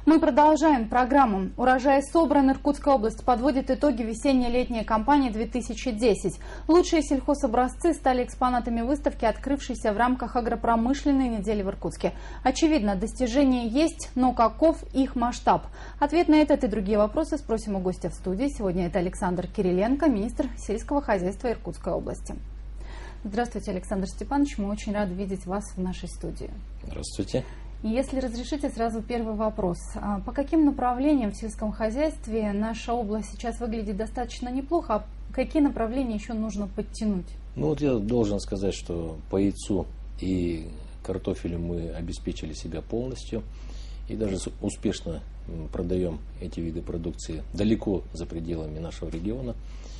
Мы продолжаем программу. Урожай собран. Иркутская область подводит итоги весенне-летней кампании 2010. Лучшие сельхозобразцы стали экспонатами выставки, открывшейся в рамках агропромышленной недели в Иркутске. Очевидно, достижения есть, но каков их масштаб? Ответ на этот и другие вопросы спросим у гостя в студии. Сегодня это Александр Кириленко, министр сельского хозяйства Иркутской области. Здравствуйте, Александр Степанович. Мы очень рады видеть вас в нашей студии. Здравствуйте. Если разрешите, сразу первый вопрос. По каким направлениям в сельском хозяйстве наша область сейчас выглядит достаточно неплохо, а какие направления еще нужно подтянуть? Ну вот я должен сказать, что по яйцу и картофелю мы обеспечили себя полностью и даже успешно продаем эти виды продукции далеко за пределами нашего региона,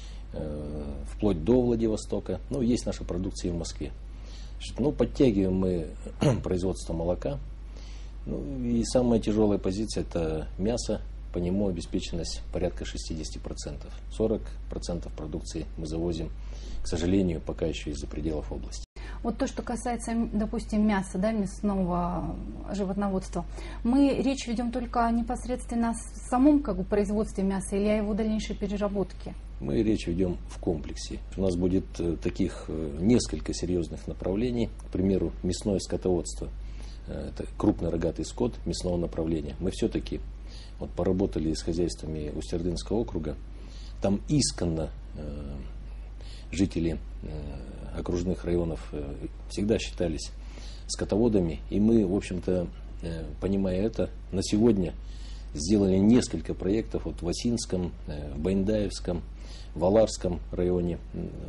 вплоть до Владивостока. Ну, есть наша продукция и в Москве. Ну, подтягиваем мы производство молока. Ну, и самая тяжелая позиция – это мясо. По нему обеспеченность порядка 60%. 40% продукции мы завозим, к сожалению, пока еще из-за пределов области. Вот то, что касается, допустим, мяса, да, мясного животноводства, мы речь ведем только непосредственно о самом производстве мяса или о его дальнейшей переработке? Мы речь ведем в комплексе. У нас будет таких несколько серьезных направлений. К примеру, мясное скотоводство. Это крупный рогатый скот мясного направления. Мы все-таки поработали с хозяйствами Усть-Ордынского округа. Там исконно жители окружных районов всегда считались скотоводами. И мы, в общем-то, понимая это, на сегодня сделали несколько проектов в Осинском, в Байндаевском, в Аларском районе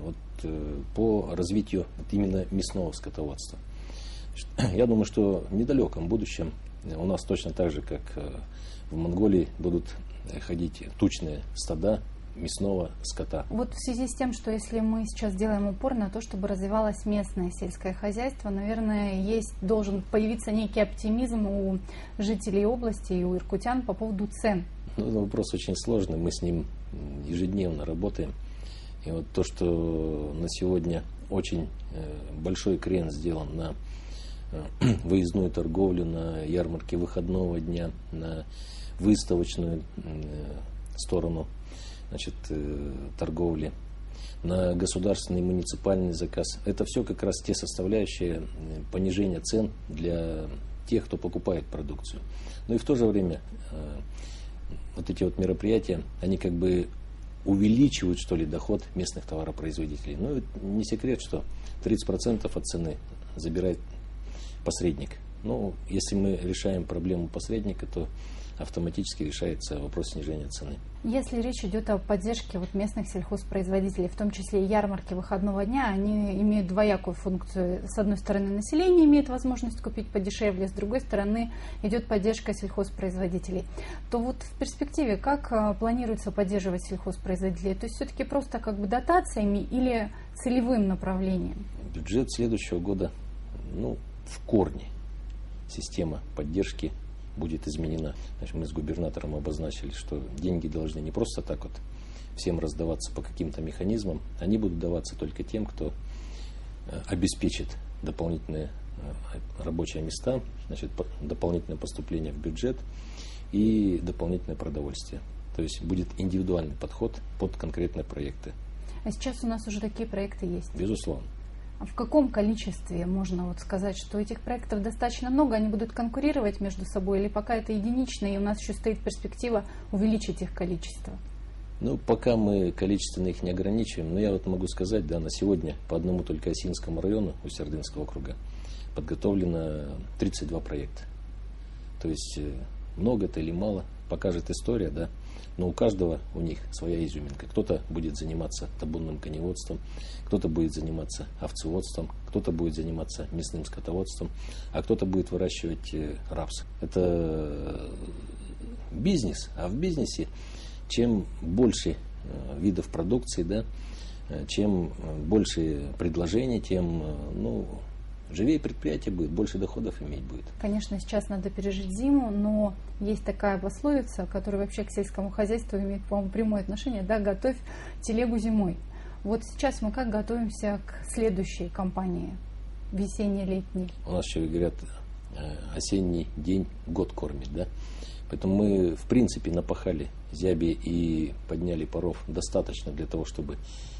по развитию именно мясного скотоводства. Я думаю, что в недалеком будущем у нас точно так же, как в Монголии, будут ходить тучные стада мясного скота. Вот в связи с тем, что если мы сейчас делаем упор на то, чтобы развивалось местное сельское хозяйство, наверное, должен появиться некий оптимизм у жителей области и у иркутян по поводу цен. Ну, вопрос очень сложный, мы с ним ежедневно работаем. И вот то, что на сегодня очень большой крен сделан на выездную торговлю, на ярмарки выходного дня, на выставочную сторону торговли, на государственный и муниципальный заказ. Это все как раз те составляющие понижения цен для тех, кто покупает продукцию. Но и в то же время эти мероприятия, они увеличивают, доход местных товаропроизводителей. Ну, не секрет, что 30% от цены забирает посредник. Но если мы решаем проблему посредника, то автоматически решается вопрос снижения цены. Если речь идет о поддержке местных сельхозпроизводителей, в том числе и ярмарки выходного дня, они имеют двоякую функцию. С одной стороны, население имеет возможность купить подешевле, с другой стороны, идет поддержка сельхозпроизводителей. То в перспективе как планируется поддерживать сельхозпроизводителей? То есть все-таки просто дотациями или целевым направлением? Бюджет следующего года, в корне система поддержки будет изменена. Мы с губернатором обозначили, что деньги должны не просто так всем раздаваться по каким-то механизмам, они будут даваться только тем, кто обеспечит дополнительные рабочие места, дополнительное поступление в бюджет и дополнительное продовольствие. То есть будет индивидуальный подход под конкретные проекты. А сейчас у нас уже такие проекты есть? Безусловно. А в каком количестве можно сказать, что этих проектов достаточно много, они будут конкурировать между собой, или пока это единично, и у нас еще стоит перспектива увеличить их количество? Пока мы количественно их не ограничиваем, но я могу сказать, на сегодня по одному только Осинскому району Усть-Ордынского округа подготовлено 32 проекта. То есть много это или мало, покажет история, но у каждого у них своя изюминка. Кто-то будет заниматься табунным коневодством, кто-то будет заниматься овцеводством, кто-то будет заниматься мясным скотоводством, а кто-то будет выращивать рапс. Это бизнес, а в бизнесе чем больше видов продукции, чем больше предложений, тем живее предприятие будет, больше доходов иметь будет. Конечно, сейчас надо пережить зиму, но есть такая пословица, которая вообще к сельскому хозяйству имеет, по-моему, прямое отношение, готовь телегу зимой. Вот сейчас мы как готовимся к следующей кампании, весенне-летней? У нас еще говорят, осенний день год кормит, Поэтому мы, в принципе, напахали зяби и подняли паров достаточно для того, чтобы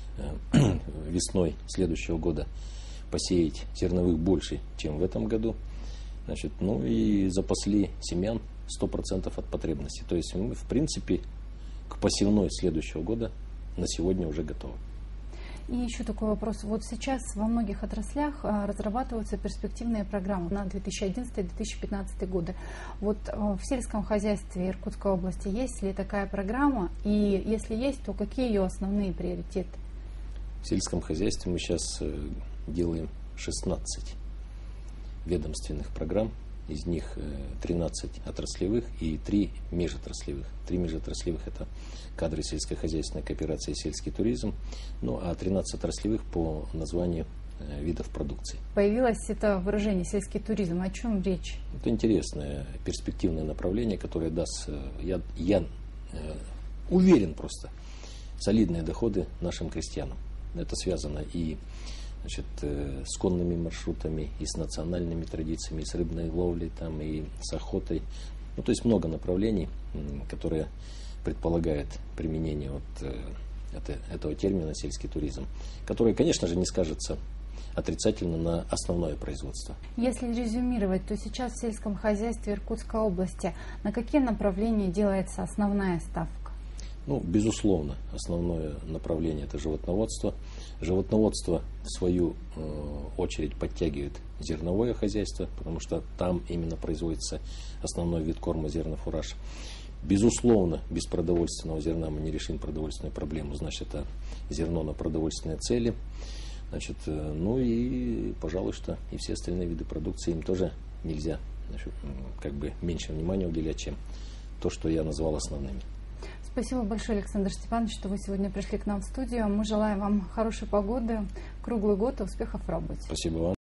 весной следующего года посеять зерновых больше, чем в этом году. Значит, ну и запасли семян 100% от потребности. То есть мы, в принципе, к посевной следующего года на сегодня уже готовы. И еще такой вопрос. Вот сейчас во многих отраслях разрабатываются перспективные программы на 2011-2015 годы. Вот в сельском хозяйстве Иркутской области есть ли такая программа? И если есть, то какие ее основные приоритеты? В сельском хозяйстве мы сейчас делаем 16 ведомственных программ. Из них 13 отраслевых и 3 межотраслевых. 3 межотраслевых – это кадры сельскохозяйственной кооперации и сельский туризм, ну а 13 отраслевых по названию видов продукции. Появилось это выражение «сельский туризм». О чем речь? Это интересное перспективное направление, которое даст, я уверен просто, солидные доходы нашим крестьянам. Это связано и с конными маршрутами, и с национальными традициями, и с рыбной ловлей, там, и с охотой. Ну, то есть много направлений, которые предполагают применение этого термина «сельский туризм», который, конечно же, не скажется отрицательно на основное производство. Если резюмировать, то сейчас в сельском хозяйстве Иркутской области на какие направления делается основная ставка? Ну, безусловно, основное направление – это животноводство. Животноводство, в свою очередь, подтягивает зерновое хозяйство, потому что там именно производится основной вид корма зернофураж. Безусловно, без продовольственного зерна мы не решим продовольственную проблему, значит, это зерно на продовольственные цели. Значит, ну и, пожалуй, что и все остальные виды продукции им тоже нельзя, значит, как бы меньше внимания уделять, чем то, что я назвал основными. Спасибо большое, Александр Степанович, что вы сегодня пришли к нам в студию. Мы желаем вам хорошей погоды, круглый год и успехов в работе. Спасибо вам.